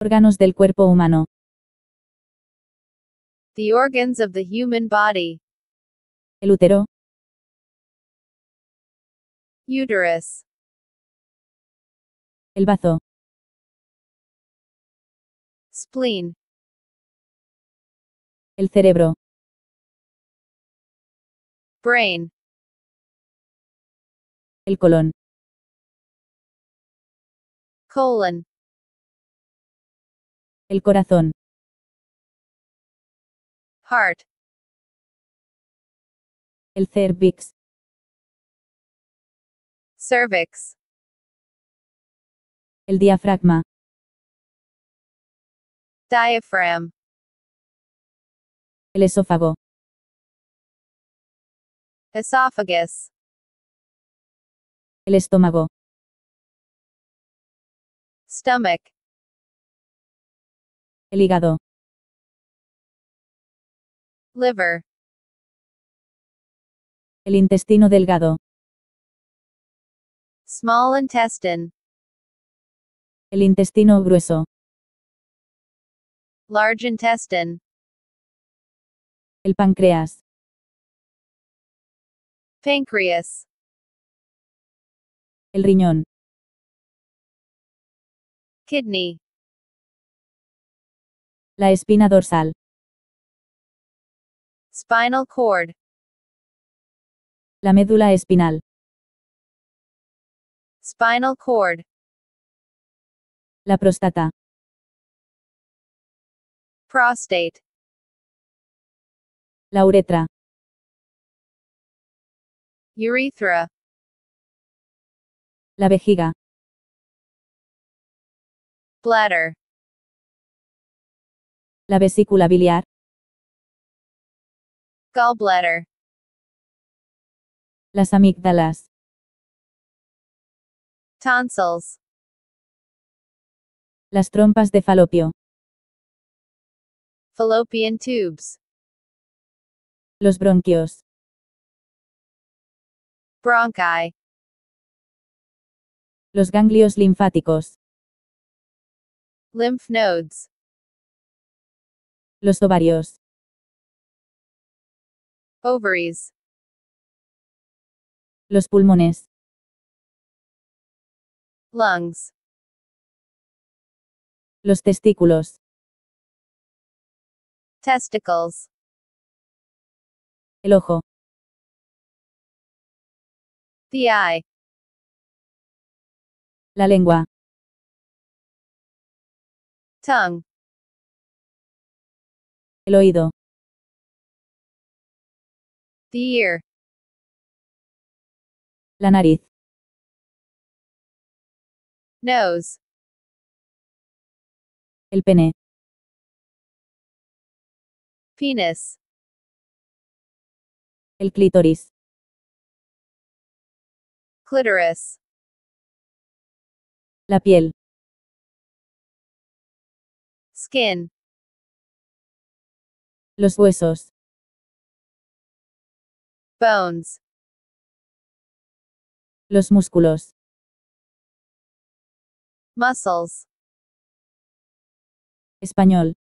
Órganos del cuerpo humano. The organs of the human body. El útero. Uterus. El bazo. Spleen. El cerebro. Brain. El colon. Colon. El corazón. Heart. El cervix. Cervix. El diafragma. Diaphragm. El esófago. Esophagus. El estómago. Stomach. El hígado. Liver. El intestino delgado. Small intestine. El intestino grueso. Large intestine. El páncreas. Pancreas. El riñón. Kidney. La espina dorsal. Spinal cord. La médula espinal. Spinal cord. La próstata. Prostate. La uretra. Urethra. La vejiga. Bladder. La vesícula biliar. Gallbladder. Las amígdalas. Tonsils. Las trompas de falopio. Fallopian tubes. Los bronquios. Bronchi. Los ganglios linfáticos. Lymph nodes. Los ovarios. Ovaries. Los pulmones. Lungs. Los testículos. Testicles. El ojo. The eye. La lengua. Tongue. El oído. The ear. La nariz. Nose. El pene. Penis. El clítoris. Clitoris. La piel. Skin. Los huesos. Bones. Los músculos. Muscles. Español.